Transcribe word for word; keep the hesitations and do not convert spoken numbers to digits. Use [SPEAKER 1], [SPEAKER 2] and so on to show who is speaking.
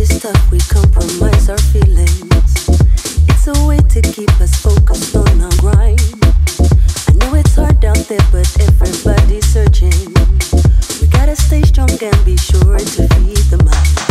[SPEAKER 1] is tough, we compromise our feelings. It's a way to keep us focused on our grind. I know it's hard out there, but everybody's searching. We gotta stay strong and be sure to feed the mind.